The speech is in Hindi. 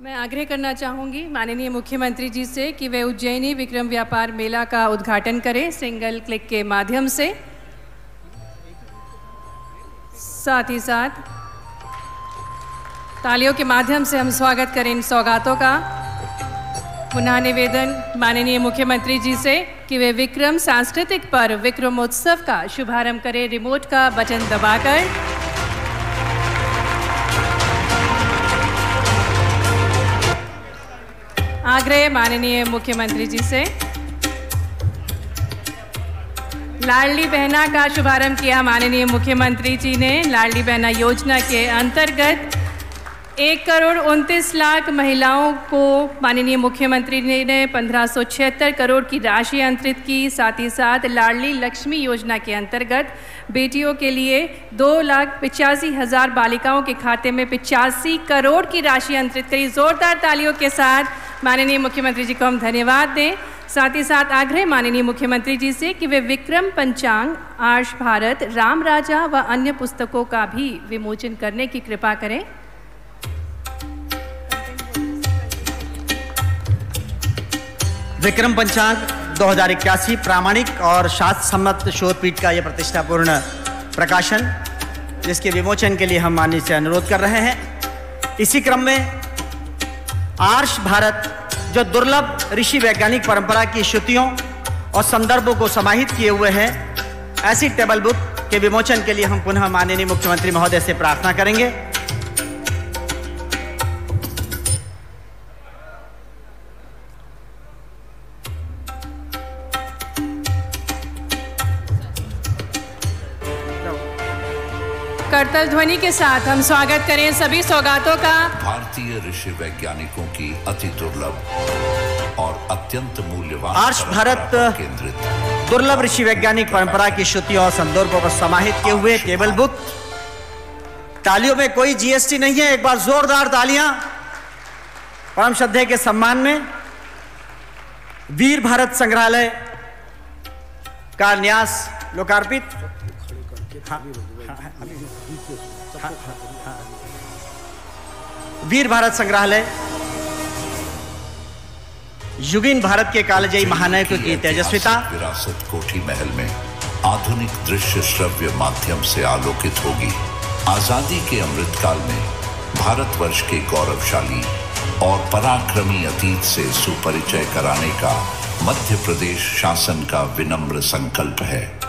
मैं आग्रह करना चाहूँगी माननीय मुख्यमंत्री जी से कि वे उज्जैनी विक्रम व्यापार मेला का उद्घाटन करें सिंगल क्लिक के माध्यम से। साथ ही साथ तालियों के माध्यम से हम स्वागत करें इन सौगातों का। पुनः निवेदन माननीय मुख्यमंत्री जी से कि वे विक्रम सांस्कृतिक पर्व विक्रमोत्सव का शुभारंभ करें रिमोट का बटन दबाकर। आग्रह माननीय मुख्यमंत्री जी से। लाडली बहना का शुभारंभ किया माननीय मुख्यमंत्री जी ने। लाडली बहना योजना के अंतर्गत 1,29,00,000 महिलाओं को माननीय मुख्यमंत्री ने 1576 करोड़ की राशि अंतरित की। साथ ही साथ लाडली लक्ष्मी योजना के अंतर्गत बेटियों के लिए 2,85,000 बालिकाओं के खाते में 85 करोड़ की राशि अंतरित करी। जोरदार तालियों के साथ माननीय मुख्यमंत्री जी को हम धन्यवाद दें। साथ ही साथ आग्रह माननीय मुख्यमंत्री जी से कि वे विक्रम पंचांग, आर्ष भारत, राम राजा व अन्य पुस्तकों का भी विमोचन करने की कृपा करें। विक्रम पंचांग 2081 प्रामाणिक और शास्त्र सम्मत शोधपीठ का यह प्रतिष्ठापूर्ण प्रकाशन, जिसके विमोचन के लिए हम माननीय से अनुरोध कर रहे हैं। इसी क्रम में आर्ष भारत, जो दुर्लभ ऋषि वैज्ञानिक परंपरा की श्रुतियों और संदर्भों को समाहित किए हुए है, ऐसी टेबल बुक के विमोचन के लिए हम पुनः माननीय मुख्यमंत्री महोदय से प्रार्थना करेंगे। करतल ध्वनि के साथ हम स्वागत करें सभी सौगातों का। भारतीय ऋषि वैज्ञानिकों की अति दुर्लभ और अत्यंत मूल्यवान आर्ष भारत केंद्रित दुर्लभ ऋषि वैज्ञानिक परंपरा की श्रुतियों और संदर्भों को समाहित किए हुए टेबल बुक। तालियों में कोई जीएसटी नहीं है। एक बार जोरदार तालियां परम श्रद्धेय के सम्मान में। वीर भारत संग्रहालय का न्यास लोकार्पित। वीर भारत संग्रहालय युगीन भारत के कालजयी महानायकों की तेजस्विता विरासत कोठी महल में आधुनिक दृश्य श्रव्य माध्यम से आलोकित होगी। आजादी के अमृतकाल में भारतवर्ष के गौरवशाली और पराक्रमी अतीत से सुपरिचय कराने का मध्य प्रदेश शासन का विनम्र संकल्प है।